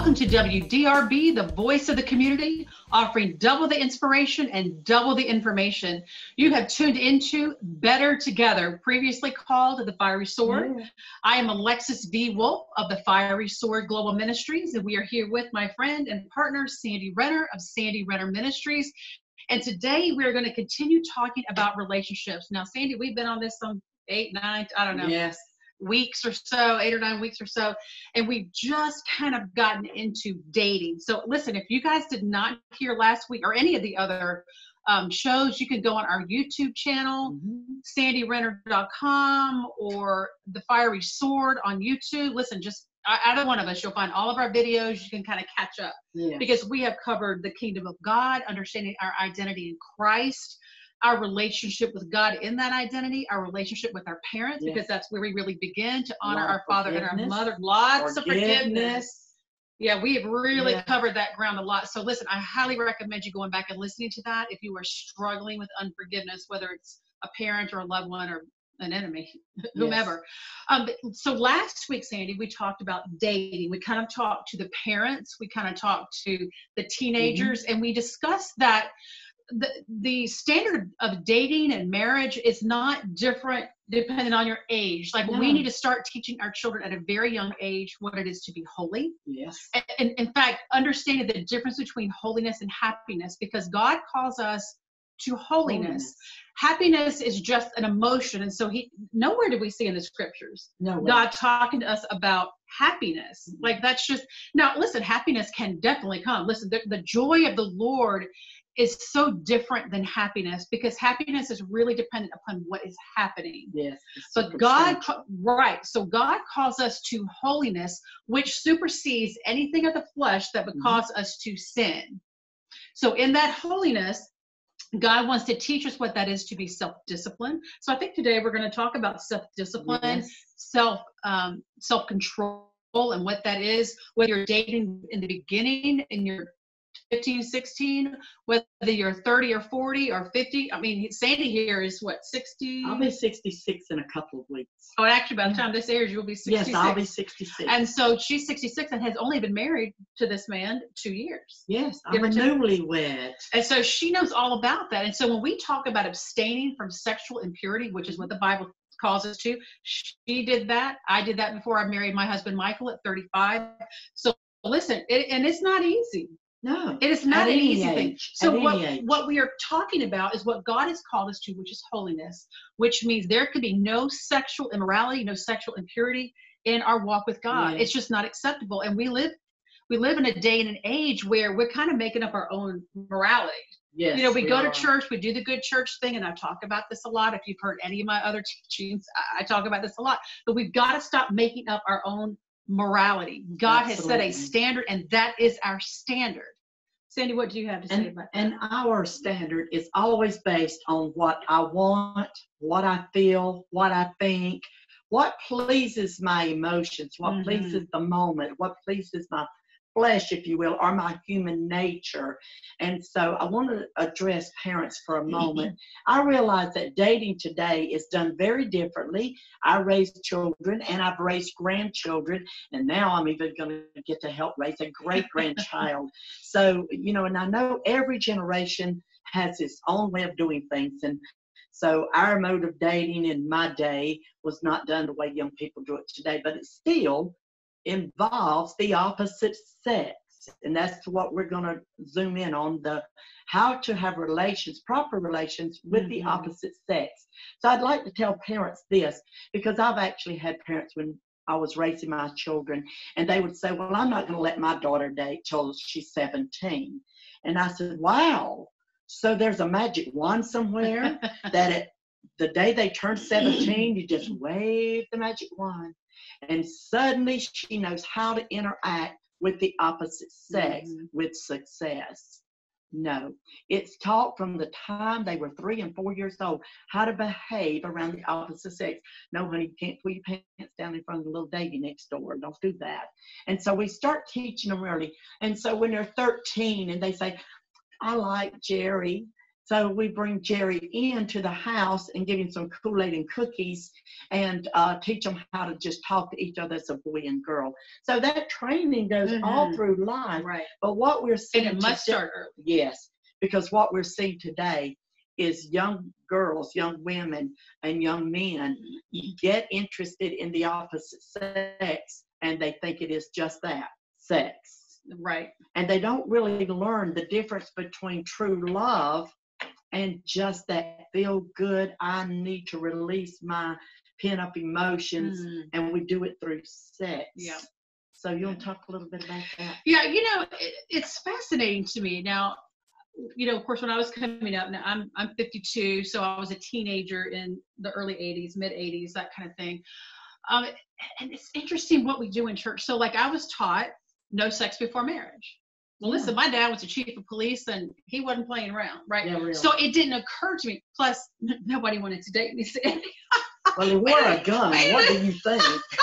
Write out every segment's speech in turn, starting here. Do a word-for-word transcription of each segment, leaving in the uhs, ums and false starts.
Welcome to W D R B, the voice of the community, offering double the inspiration and double the information. You have tuned into Better Together, previously called The Fiery Sword. Yeah. I am Alexis V. Wolf of the Fiery Sword Global Ministries, and we are here with my friend and partner, Sandy Renner of Sandy Renner Ministries. And today we are going to continue talking about relationships. Now, Sandy, we've been on this some eight, nine, I don't know. Yes. weeks or so, eight or nine weeks or so, and we've just kind of gotten into dating. So listen, if you guys did not hear last week or any of the other um, shows, you can go on our YouTube channel, mm-hmm. sandy renner dot com or The Fiery Sword on YouTube. Listen, just either one of us, you'll find all of our videos. You can kind of catch up yes. because we have covered the kingdom of God, understanding our identity in Christ, our relationship with God in that identity, our relationship with our parents, yes. because that's where we really begin to honor our father and our mother. Lots forgiveness. of forgiveness. Yeah, we have really yeah. covered that ground a lot. So listen, I highly recommend you going back and listening to that if you are struggling with unforgiveness, whether it's a parent or a loved one or an enemy, whomever. Yes. Um, so last week, Sandy, we talked about dating. We kind of talked to the parents. We kind of talked to the teenagers, mm-hmm. and we discussed that The, the standard of dating and marriage is not different depending on your age. Like no. we need to start teaching our children at a very young age what it is to be holy. Yes. And, and in fact, understanding the difference between holiness and happiness, because God calls us to holiness. holiness. Happiness is just an emotion. And so he, nowhere do we see in the scriptures no God talking to us about happiness. Mm-hmm. Like that's just, now listen, happiness can definitely come. Listen, the, the joy of the Lord is so different than happiness, because happiness is really dependent upon what is happening. Yes. But God, right. So God calls us to holiness, which supersedes anything of the flesh that would mm-hmm. cause us to sin. So in that holiness, God wants to teach us what that is to be self-disciplined. So I think today we're going to talk about self-discipline, yes. self, um, self-control, and what that is, whether you're dating in the beginning and you're fifteen, sixteen, whether you're thirty or forty or fifty. I mean, Sandy here is what, sixty? I'll be sixty-six in a couple of weeks. Oh, actually, by the time this airs, you'll be sixty-six. Yes, I'll be sixty-six. And so she's sixty-six and has only been married to this man two years. Yes, I'm a newlywed. And so she knows all about that. And so when we talk about abstaining from sexual impurity, which is what the Bible calls us to, she did that. I did that before I married my husband, Michael, at thirty-five. So listen, it, and it's not easy. No, it is not an easy age, thing. So what, what we are talking about is what God has called us to, which is holiness, which means there could be no sexual immorality, no sexual impurity in our walk with God. Yes. It's just not acceptable. And we live, we live in a day and an age where we're kind of making up our own morality. Yes, you know, we, we go are. to church, we do the good church thing, and I talk about this a lot. If you've heard any of my other teachings, I, I talk about this a lot. But we've got to stop making up our own morality. God Absolutely. has set a standard, and that is our standard. Sandy, what do you have to say and, about that? And our standard is always based on what I want, what I feel, what I think, what pleases my emotions, what mm-hmm. pleases the moment, what pleases my flesh, if you will, or my human nature. And so I want to address parents for a moment. I realize that dating today is done very differently. I raised children and I've raised grandchildren, and now I'm even going to get to help raise a great-grandchild. So, you know, and I know every generation has its own way of doing things. And so our mode of dating in my day was not done the way young people do it today, but it still involves the opposite sex. And that's what we're going to zoom in on, the how to have relations, proper relations with mm-hmm. the opposite sex. So I'd like to tell parents this, because I've actually had parents when I was raising my children, and they would say, well, I'm not going to let my daughter date till she's seventeen. And I said, wow, so there's a magic wand somewhere that it, the day they turn seventeen, you just wave the magic wand, and suddenly she knows how to interact with the opposite sex mm-hmm. with success. No, it's taught from the time they were three and four years old how to behave around the opposite sex. No, honey, you can't pull your pants down in front of the little baby next door. Don't do that. And so we start teaching them early. And so when they're thirteen and they say, I like Jerry, So we bring Jerry into the house and give him some Kool-Aid and cookies and uh, teach them how to just talk to each other as a boy and girl. So that training goes Mhm. all through life. Right. But what we're seeing And it must today- start early. Yes, because what we're seeing today is young girls, young women, and young men get interested in the opposite sex, and they think it is just that, sex. Right. And they don't really learn the difference between true love and just that feel good, I need to release my pent up emotions, Mm. and we do it through sex. Yeah. So you want to talk a little bit about that? Yeah, you know, it, it's fascinating to me. Now, you know, of course, when I was coming up, now I'm I'm fifty-two, so I was a teenager in the early eighties, mid eighties, that kind of thing. Um, and it's interesting what we do in church. So, like, I was taught no sex before marriage. Well, Yeah. listen, my dad was the chief of police, and he wasn't playing around, right? Yeah, really. So it didn't occur to me. Plus, n- nobody wanted to date me. So it Well, he wore a gun. What do you think?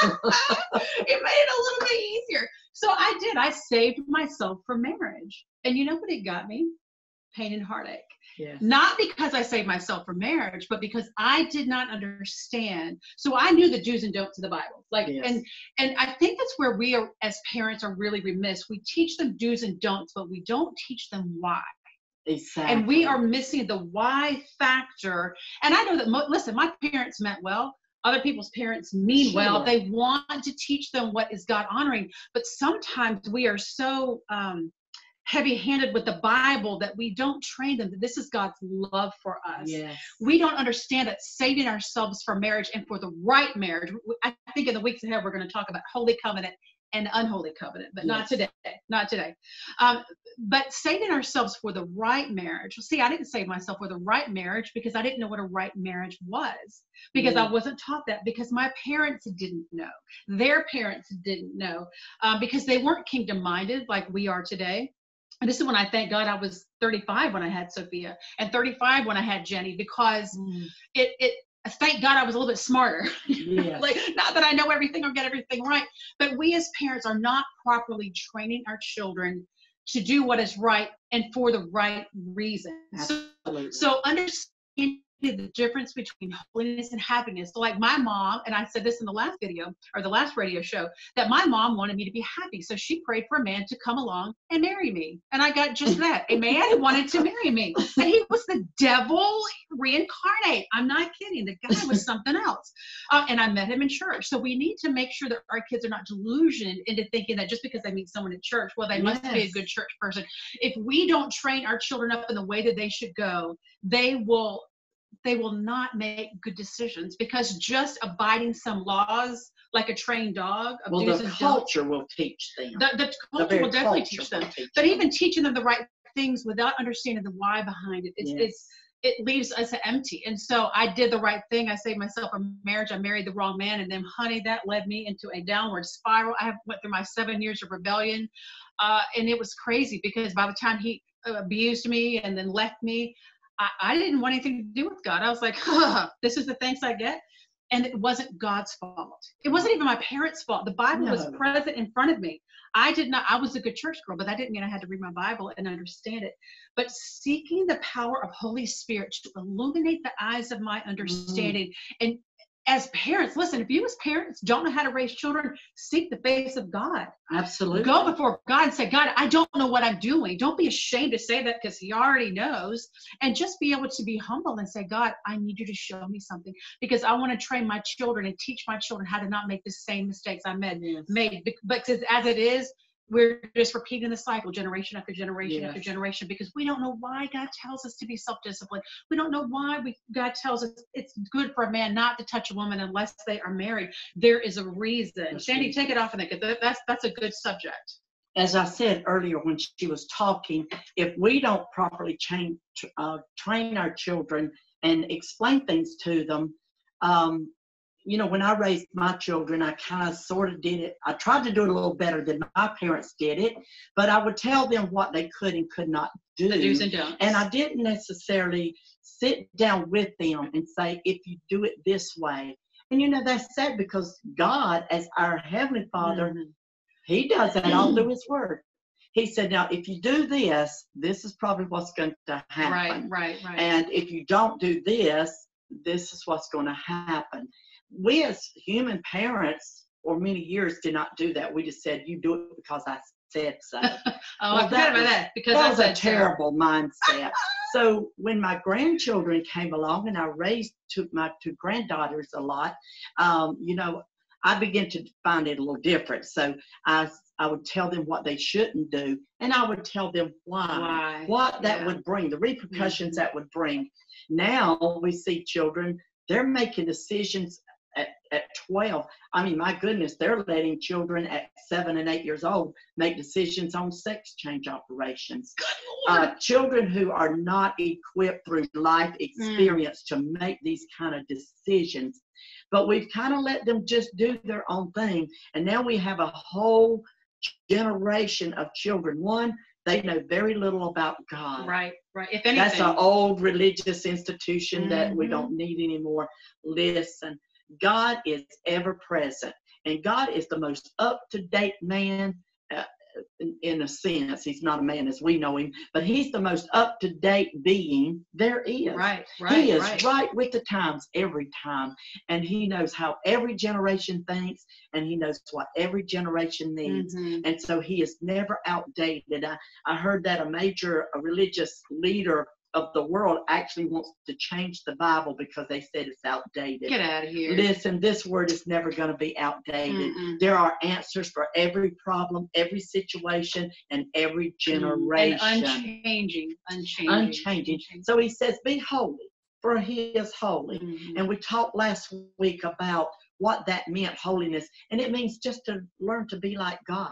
made it a little bit easier. So I did. I saved myself for marriage. And you know what it got me? Pain and heartache. Yes. Not because I saved myself for marriage, but because I did not understand. So I knew the do's and don'ts of the Bible. Like, Yes. and and I think that's where we are as parents are really remiss. We teach them do's and don'ts, but we don't teach them why. Exactly. And we are missing the why factor. And I know that, mo- listen, my parents meant well. Other people's parents mean Sure. well. They want to teach them what is God honoring. But sometimes we are so um, heavy-handed with the Bible that we don't train them that this is God's love for us. Yes. We don't understand that saving ourselves for marriage and for the right marriage. I think in the weeks ahead, we're going to talk about holy covenant and unholy covenant, but not Yes. today, not today. Um, but saving ourselves for the right marriage. See, I didn't save myself for the right marriage because I didn't know what a right marriage was, because Yeah. I wasn't taught that, because my parents didn't know, their parents didn't know, um, because they weren't kingdom minded like we are today. And this is when I thank God I was thirty-five when I had Sophia and thirty-five when I had Jenny, because Mm. it, it, thank God I was a little bit smarter. Yes. Like, not that I know everything or get everything right, but we as parents are not properly training our children to do what is right and for the right reason. So, Absolutely. so understanding the difference between holiness and happiness. So like my mom, and I said this in the last video or the last radio show, that my mom wanted me to be happy. So she prayed for a man to come along and marry me. And I got just that, a man who wanted to marry me. And he was the devil reincarnate. I'm not kidding. The guy was something else. Uh, and I met him in church. So we need to make sure that our kids are not delusioned into thinking that just because they meet someone in church, well, they must be a Yes. good church person. If we don't train our children up in the way that they should go, they will they will not make good decisions, because just abiding some laws like a trained dog of Well, do's the and don'ts, culture will teach them. the, the The culture very will definitely culture teach them. will teach But them. even teaching them the right things without understanding the why behind it, it's, Yes. it's it leaves us empty. And so I did the right thing. I saved myself from marriage. I married the wrong man, and then, honey, that led me into a downward spiral. I have went through my seven years of rebellion, uh, and it was crazy, because by the time he abused me and then left me, I, I didn't want anything to do with God. I was like, huh, this is the thanks I get. And it wasn't God's fault. It wasn't even my parents' fault. The Bible was No. present in front of me. I did not, I was a good church girl, but that didn't mean I had to read my Bible and understand it. But seeking the power of Holy Spirit to illuminate the eyes of my understanding. Mm. And as parents, listen, if you as parents don't know how to raise children, seek the face of God. Absolutely. Go before God and say, God, I don't know what I'm doing. Don't be ashamed to say that, because he already knows. And just be able to be humble and say, God, I need you to show me something, because I want to train my children and teach my children how to not make the same mistakes I made. Yes. made. But as it is, we're just repeating the cycle generation after generation Yes. after generation, because we don't know why God tells us to be self-disciplined. We don't know why we, God tells us it's good for a man not to touch a woman unless they are married. There is a reason. That's Sandy, right. take it off of that, because that's, that's a good subject. As I said earlier when she was talking, if we don't properly train, uh, train our children and explain things to them, um, you know, when I raised my children, I kind of sort of did it. I tried to do it a little better than my parents did it, but I would tell them what they could and could not do. The do's and don'ts. And I didn't necessarily sit down with them and say, if you do it this way. And, you know, that's sad, because God, as our Heavenly Father, Mhm. he does that all through his word. he said, now, if you do this, this is probably what's going to happen. Right, right, right. And if you don't do this, this is what's going to happen. We as human parents for many years did not do that. We just said, you do it because I said so. oh, well, I forgot about was, that. Because that I was said a terrible so. mindset. So when my grandchildren came along and I raised two, my two granddaughters a lot, um, you know, I began to find it a little different. So I, I would tell them what they shouldn't do, and I would tell them why, why? what that yeah. would bring, the repercussions mm-hmm. that would bring. Now we see children, they're making decisions at, at twelve. I mean, my goodness, they're letting children at seven and eight years old make decisions on sex change operations. Uh, children who are not equipped through life experience mm. to make these kind of decisions. But we've kind of let them just do their own thing. And now we have a whole generation of children. One, they know very little about God. Right, right. If anything. That's an old religious institution mm-hmm. that we don't need anymore. Listen, God is ever present. And God is the most up-to-date man uh, in, in a sense. He's not a man as we know him, but he's the most up-to-date being there is. Right, right, He is right. right with the times every time. And he knows how every generation thinks, and he knows what every generation needs. Mm-hmm. And so he is never outdated. I, I heard that a major a religious leader of the world actually wants to change the Bible because they said it's outdated. Get out of here. Listen, this word is never going to be outdated. Mm-mm. There are answers for every problem, every situation, and every generation. And unchanging, unchanging. Unchanging. So he says, be holy, for he is holy. Mm-hmm. And we talked last week about what that meant, holiness. And it means just to learn to be like God.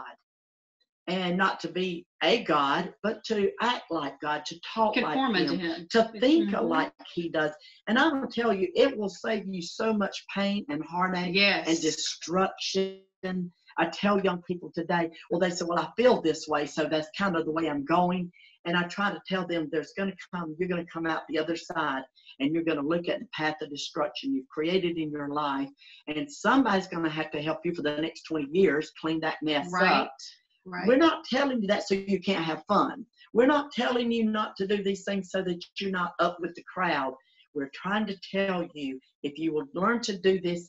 And not to be a God, but to act like God, to talk Conform like him, him, to think mm-hmm. like he does. And I'm going to tell you, it will save you so much pain and heartache yes. and destruction. I tell young people today, well, they say, well, I feel this way, so that's kind of the way I'm going. And I try to tell them there's going to come, you're going to come out the other side, and you're going to look at the path of destruction you've created in your life. And somebody's going to have to help you for the next twenty years clean that mess right. up. Right. We're not telling you that so you can't have fun. We're not telling you not to do these things so that you're not up with the crowd. We're trying to tell you, if you will learn to do this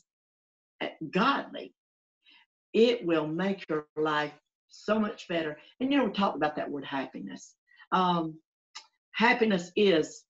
godly, it will make your life so much better. And you know, we talked about that word happiness. Um, happiness is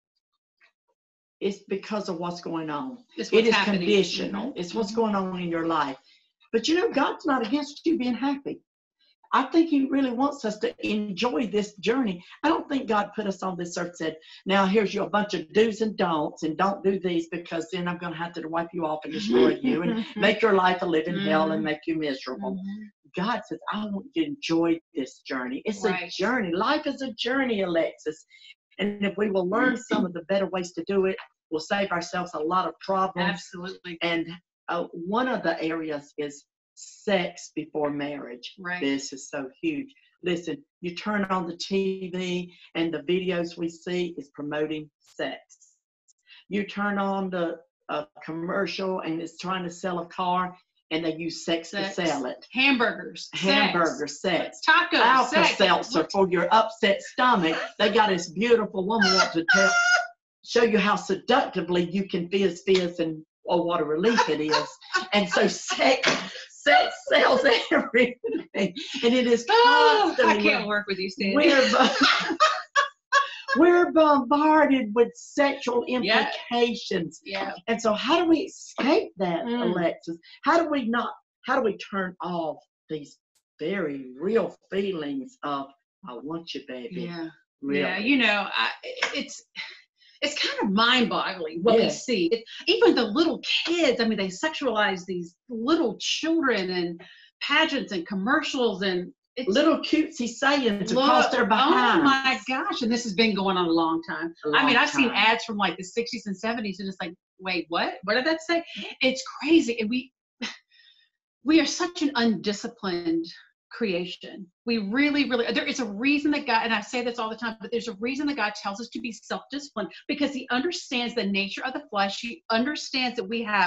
it's because of what's going on. It's it is happening. conditional. Mm-hmm. It's what's going on in your life. But you know, God's not against you being happy. I think he really wants us to enjoy this journey. I don't think God put us on this earth and said, now here's your bunch of do's and don'ts, and don't do these because then I'm going to have to wipe you off and destroy you and make your life a living mm-hmm. hell and make you miserable. Mm-hmm. God says, I want you to enjoy this journey. It's right. a journey. Life is a journey, Alexis. And if we will learn some of the better ways to do it, we'll save ourselves a lot of problems. Absolutely. And uh, one of the areas is sex before marriage. Right. This is so huge. Listen, you turn on the T V and the videos we see is promoting sex. You turn on the uh, commercial and it's trying to sell a car and they use sex, sex. to sell it. Hamburgers. Hamburgers, sex. sex. Tacos. Alka-Seltzer for your upset stomach. They got this beautiful woman want to tell, show you how seductively you can fizz, fizz, and oh, what a relief it is. And so sex. Sex sells everything, and it is oh, I can't work with you, Sandy. We're, we're bombarded with sexual implications. Yeah. Yeah. And so how do we escape that, mm. Alexis? How do we not, how do we turn off these very real feelings of, I want you, baby. Yeah. Really? Yeah, you know, I, it's... It's kind of mind-boggling what yeah. we see. It, even the little kids, I mean, they sexualize these little children and pageants and commercials and it's little cutesy sayings look, across their behinds. Oh my gosh, and this has been going on a long time. A long I mean, I've time. seen ads from like the sixties and seventies and it's like, wait, what? What did that say? It's crazy. And we we are such an undisciplined creation. We really, really, there is a reason that God, and I say this all the time, but there's a reason that God tells us to be self-disciplined because he understands the nature of the flesh. He understands that we have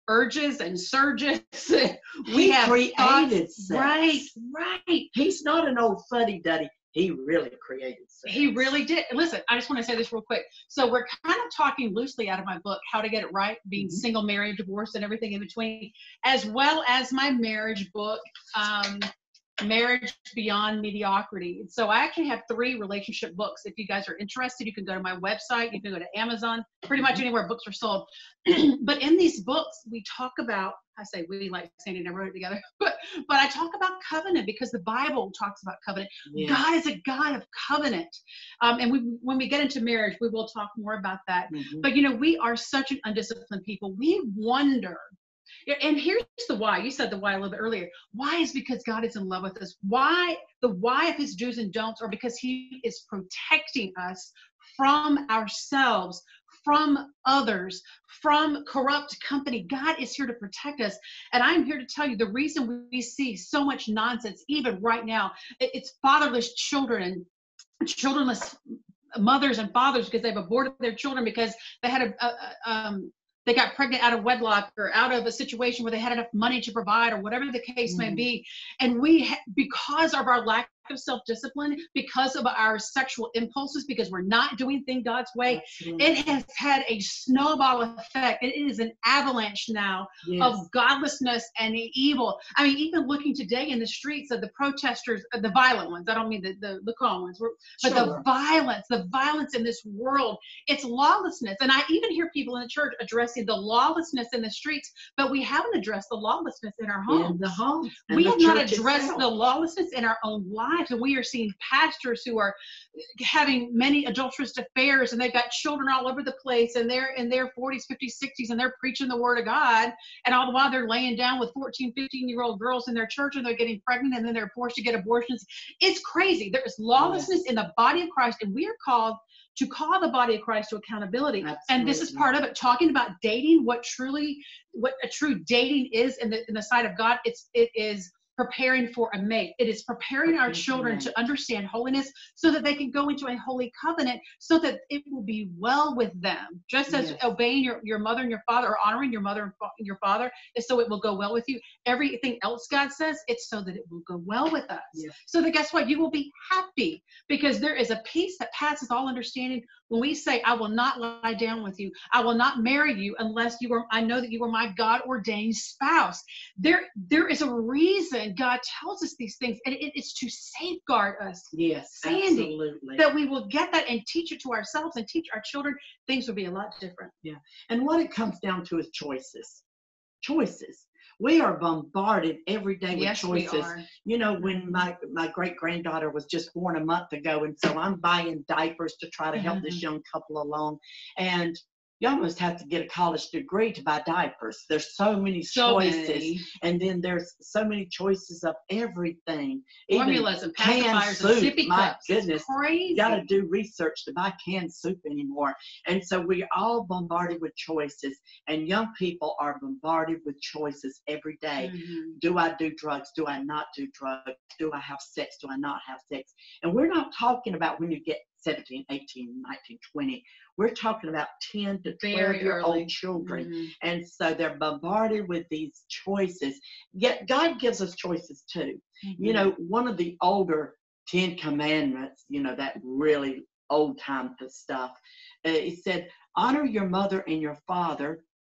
urges and surges. we he have created thoughts. sex. Right, right. He's not an old fuddy-duddy. He really created sex. He really did. Listen, I just want to say this real quick. So we're kind of talking loosely out of my book, How to Get It Right, being mm-hmm. single, married, divorced, and everything in between, as well as my marriage book, um, Marriage Beyond Mediocrity. So I actually have three relationship books. If you guys are interested, you can go to my website. You can go to Amazon, pretty much anywhere books are sold. But in these books, we talk about, I say we, like Sandy and I wrote it together, but but I talk about covenant because the Bible talks about covenant. Yes. God is a God of covenant. Um, and we, when we get into marriage, we will talk more about that. Mm-hmm. But, you know, we are such an undisciplined people. We wonder. And here's the why. You said the why a little bit earlier. Why is because God is in love with us. Why? The why of his do's and don'ts are because he is protecting us from ourselves, from others, from corrupt company. God is here to protect us. And I'm here to tell you the reason we see so much nonsense, even right now, it's fatherless children and childrenless mothers and fathers because they've aborted their children because they had a, a, a um, they got pregnant out of wedlock or out of a situation where they had enough money to provide or whatever the case mm. may be. And we, ha- because of our lack of self-discipline, because of our sexual impulses, because we're not doing things God's way, Absolutely. It has had a snowball effect. It is an avalanche now yes. of godlessness and evil. I mean, even looking today in the streets of the protesters, uh, the violent ones, I don't mean the, the, the calm ones, but sure. the violence, the violence in this world, it's lawlessness. And I even hear people in the church addressing the lawlessness in the streets, but we haven't addressed the lawlessness in our homes. In the homes. We have not addressed itself. The lawlessness in our own lives. And we are seeing pastors who are having many adulterous affairs and they've got children all over the place and they're in their forties, fifties, sixties and they're preaching the word of God. And all the while they're laying down with fourteen, fifteen year old girls in their church and they're getting pregnant and then they're forced to get abortions. It's crazy. There is lawlessness yes. in the body of Christ and we are called to call the body of Christ to accountability. Absolutely. And this is part of it, talking about dating, what truly, what a true dating is in the in the sight of God. It's, it is preparing for a mate. It is preparing our children to understand holiness so that they can go into a holy covenant so that it will be well with them. Just as yes. obeying your, your mother and your father or honoring your mother and fa- your father is so it will go well with you. Everything else God says, it's so that it will go well with us. Yes. So that guess what? You will be happy because there is a peace that passes all understanding. When we say, I will not lie down with you, I will not marry you unless you are, I know that you are my God ordained spouse. There, there is a reason God tells us these things, and it, it's to safeguard us. Yes, Sandy, absolutely. that we will get that and teach it to ourselves and teach our children. Things will be a lot different. Yeah. And what it comes down to is choices. Choices. We are bombarded every day with yes, choices. We are. You know, when my, my great granddaughter was just born a month ago, and so I'm buying diapers to try to help mm-hmm. this young couple along. And you almost have to get a college degree to buy diapers. There's so many so choices. Many. And then there's so many choices of everything. Formulas Even and pacifiers soup. and sippy My cups. goodness. It's crazy. You got to do research to buy canned soup anymore. And so we're all bombarded with choices. And young people are bombarded with choices every day. Mm-hmm. Do I do drugs? Do I not do drugs? Do I have sex? Do I not have sex? And we're not talking about when you get seventeen, eighteen, nineteen, twenty. We're talking about ten to twelve year old children. Mm-hmm. And so they're bombarded with these choices. Yet God gives us choices too. Mm-hmm. You know, one of the older Ten Commandments, you know, that really old time stuff, uh, it said, honor your mother and your father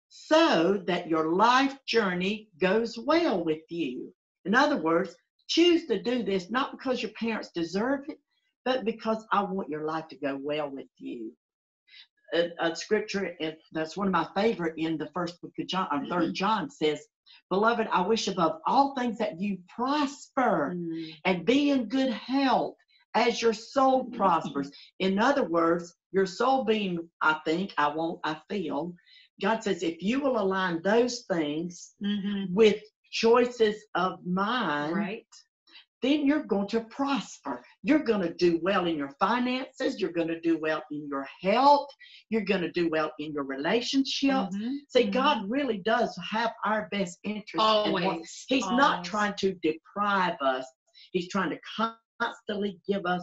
so that your life journey goes well with you. In other words, choose to do this not because your parents deserve it, but because I want your life to go well with you. A, a scripture, and that's one of my favorite in the first book of John, or third John says, beloved, I wish above all things that you prosper mm. and be in good health as your soul prospers. In other words, your soul being, I think, I won't, I feel. God says, if you will align those things mm-hmm. with choices of mine, right, then you're going to prosper. You're going to do well in your finances. You're going to do well in your health. You're going to do well in your relationships. Mm-hmm. See, mm-hmm. God really does have our best interest. Always. He's Always. not trying to deprive us. He's trying to constantly give us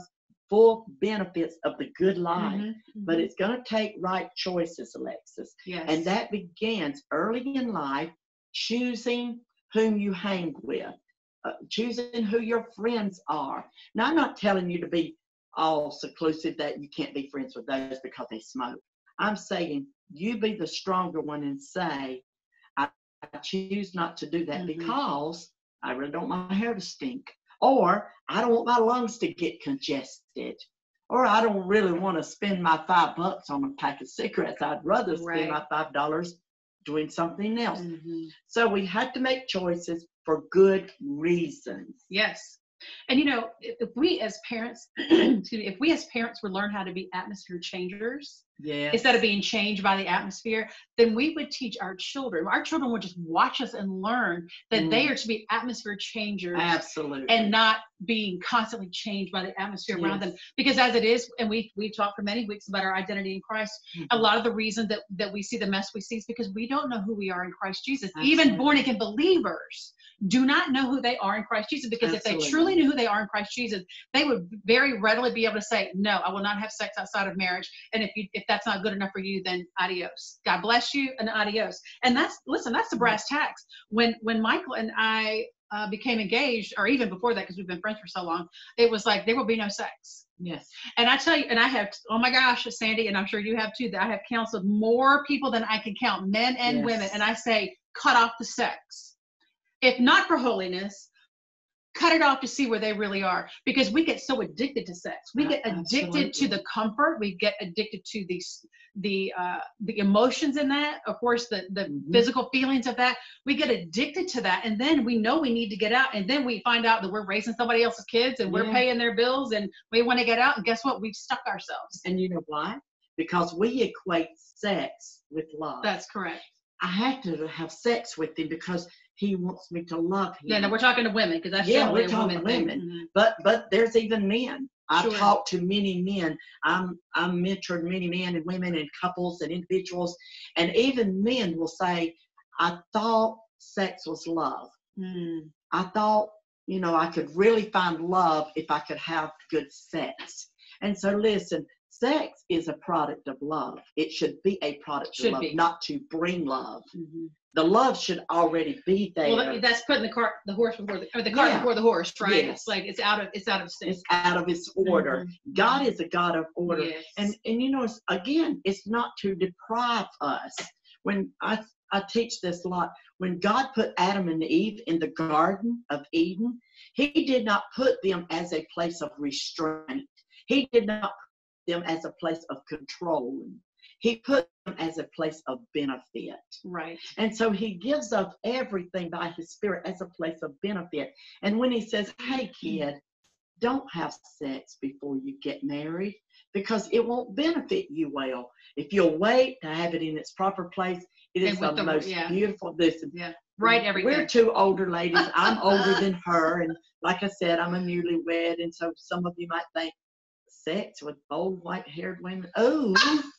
full benefits of the good life. Mhm, mhm. But it's going to take right choices, Alexis. Yes. And that begins early in life, choosing whom you hang with, uh, choosing who your friends are. Now, I'm not telling you to be all seclusive, that you can't be friends with those because they smoke. I'm saying you be the stronger one and say, I, I choose not to do that Mhm. because I really don't want my hair to stink, or I don't want my lungs to get congested, or I don't really want to spend my five bucks on a pack of cigarettes. I'd rather spend Right. my five dollars doing something else. Mhm. So we had to make choices for good reasons. Yes. And you know, if, if we as parents, excuse me, if we as parents would learn how to be atmosphere changers Yes. instead of being changed by the atmosphere, then we would teach our children. Our children would just watch us and learn that Mm. they are to be atmosphere changers. Absolutely. And not being constantly changed by the atmosphere around Yes. them. Because as it is, and we we talked for many weeks about our identity in Christ, Mhm. a lot of the reason that, that we see the mess we see is because we don't know who we are in Christ Jesus. Absolutely. Even born again believers do not know who they are in Christ Jesus, because Absolutely. if they truly knew who they are in Christ Jesus, they would very readily be able to say, no, I will not have sex outside of marriage. And if you if that's not good enough for you, then adios. God bless you and adios. And that's, listen, that's the brass tacks. When when Michael and I uh, became engaged, or even before that, because we've been friends for so long, it was like, there will be no sex. Yes. And I tell you, and I have, oh my gosh, Sandy, and I'm sure you have too, that I have counseled more people than I can count, men and Yes. women. And I say, cut off the sex. If not for holiness, cut it off to see where they really are, because we get so addicted to sex. We get addicted Absolutely. to the comfort. We get addicted to the the uh, the emotions in that. Of course, the the Mhm. physical feelings of that. We get addicted to that, and then we know we need to get out, and then we find out that we're raising somebody else's kids, and we're Yeah. paying their bills, and we want to get out. And guess what? We've stuck ourselves. And you know why? Because we equate sex with love. That's correct. I have to have sex with him because he wants me to love him. Yeah, no, we're talking to women, because that's Yeah, generally we're a talking woman thing. women. Mhm. But but there's even men. I've Sure. talked to many men. I'm I'm mentored many men and women and couples and individuals, and even men will say, I thought sex was love. Mm. I thought, you know, I could really find love if I could have good sex. And so listen, sex is a product of love. It should be a product Should of love, be. not to bring love. Mhm. The love should already be there. Well, that- that's putting the cart, the horse before the, or the cart Yeah. before the horse, right? Yes. It's like it's out of it's out of sync. It's out of its order. Mhm. God is a God of order. Yes. And and you know, it's, again, it's not to deprive us. When I I teach this a lot, when God put Adam and Eve in the Garden of Eden, he did not put them as a place of restraint. He did not put them as a place of control. He put them as a place of benefit. Right. And so he gives us everything by his spirit as a place of benefit. And when he says, hey, kid, don't have sex before you get married, because it won't benefit you well. If you'll wait to have it in its proper place, it is And with the, the- most yeah. beautiful. Listen, Yeah. Right. Everything. we're two older ladies. I'm older than her. And like I said, I'm a newlywed. And so some of you might think, sex with old white-haired women? Oh,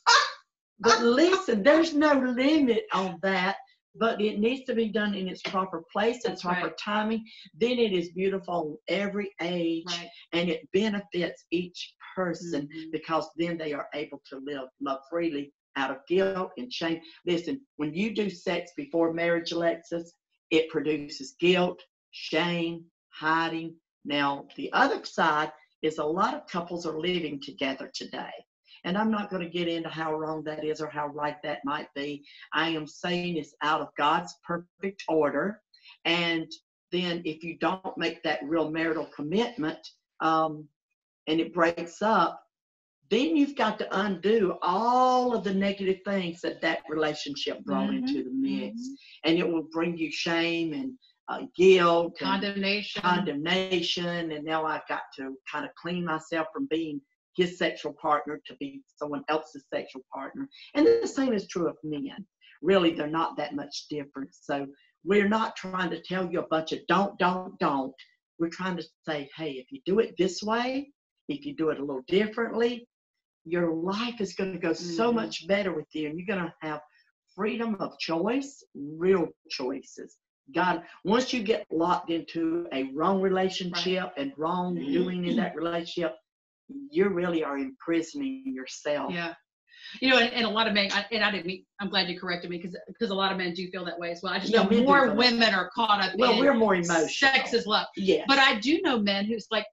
but listen, there's no limit on that. But it needs to be done in its proper place and That's proper right. timing. Then it is beautiful on every age, Right. and it benefits each person Mhm. because then they are able to live love freely out of guilt and shame. Listen, when you do sex before marriage, Alexis, it produces guilt, shame, hiding. Now, the other side is a lot of couples are living together today. And I'm not going to get into how wrong that is or how right that might be. I am saying it's out of God's perfect order. And then if you don't make that real marital commitment um, and it breaks up, then you've got to undo all of the negative things that that relationship brought Mhm. into the mix. Mhm. And it will bring you shame and uh, guilt and Condemnation. condemnation. And now I've got to kind of clean myself from being his sexual partner to be someone else's sexual partner. And the same is true of men. Really, they're not that much different. So we're not trying to tell you a bunch of don't, don't, don't. We're trying to say, hey, if you do it this way, if you do it a little differently, your life is going to go so Mhm. much better with you. And you're going to have freedom of choice, real choices. God, once you get locked into a wrong relationship and wrong doing in that relationship, you really are imprisoning yourself. Yeah. You know, and, and a lot of men, I, and I didn't mean, I'm glad you corrected me because because a lot of men do feel that way as well. I just Yeah, know men do more feel women are caught up Well, in we're more emotional. sex is love. Yes. But I do know men who's like,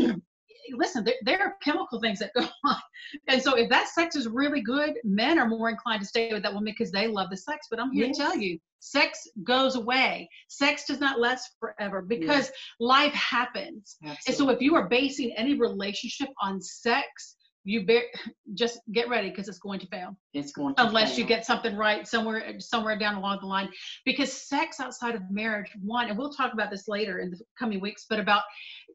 listen, there, there are chemical things that go on. And so if that sex is really good, men are more inclined to stay with that woman because they love the sex. But I'm here Yes. to tell you, sex goes away. Sex does not last forever because life happens. Absolutely. And so if you are basing any relationship on sex, you bear, just get ready because it's going to fail. It's going to Unless fail. you get something right somewhere somewhere down along the line. Because sex outside of marriage, one, and we'll talk about this later in the coming weeks, but about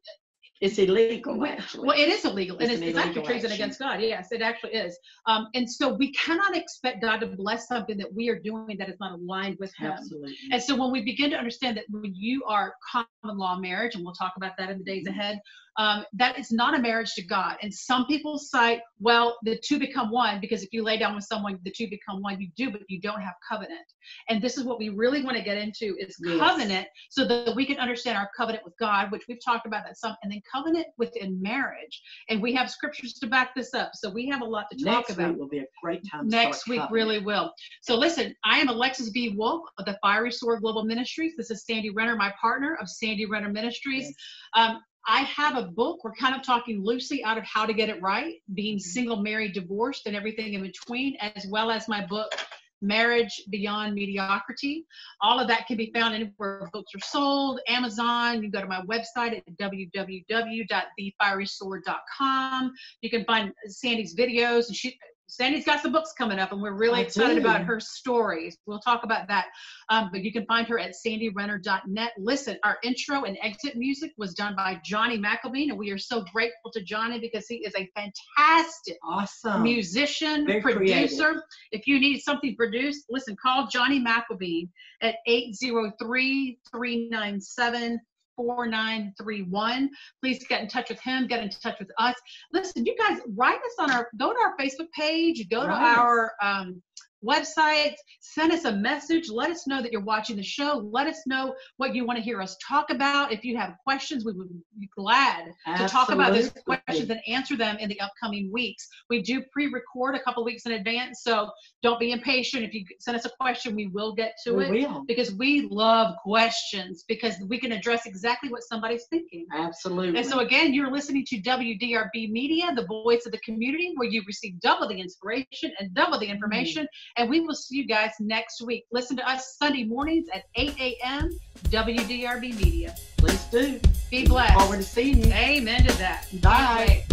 It's illegal, actually. well, it is illegal, and It's it's, an it's actually illegal treason action. against God. Yes, it actually is. Um, and so we cannot expect God to bless something that we are doing that is not aligned with Him. Absolutely. And so when we begin to understand that when you are common law marriage, and we'll talk about that in the days ahead, um, that is not a marriage to God. And some people cite, well, the two become one, because if you lay down with someone, the two become one. You do, but you don't have covenant. And this is what we really want to get into is Yes. covenant, so that we can understand our covenant with God, which we've talked about that some, and then covenant within marriage. And we have scriptures to back this up. So we have a lot to talk Next about. week will be a great time to Next start week covenant. really will. So listen, I am Alexis V. Wolf of the Fiery Sword Global Ministries. This is Sandy Renner, my partner of Sandy Renner Ministries. Yes. Um, I have a book. We're kind of talking loosely out of how to get it right, being single, married, divorced, and everything in between, as well as my book, Marriage Beyond Mediocrity. All of that can be found anywhere books are sold, Amazon. You can go to my website at w w w dot the fiery sword dot com. You can find Sandy's videos, and she Sandy's got some books coming up, and we're really I excited do. about her stories. We'll talk about that. Um, but you can find her at sandy renner dot net. Listen, our intro and exit music was done by Johnny McElveen, and we are so grateful to Johnny because he is a fantastic Awesome. musician, Very producer. creative. If you need something produced, listen, call Johnny McElveen at eight zero three, three nine seven, four nine three one. Please get in touch with him, get in touch with us. Listen, you guys, write us on our, go to our Facebook page, go to Right. our um, website, send us a message, let us know that you're watching the show, let us know what you want to hear us talk about. If you have questions, we would be glad to talk about those Absolutely. questions and answer them in the upcoming weeks. We do pre-record a couple weeks in advance, so don't be impatient. If you send us a question, we will get to We it will. because we love questions, because we can address exactly what somebody's thinking. Absolutely. And so again, you're listening to W D R B Media, the voice of the community, where you receive double the inspiration and double the information. And we will see you guys next week. Listen to us Sunday mornings at eight a m W D R B Media. Please do. Be Look blessed. forward to seeing you. Amen to that. Bye. Can't wait.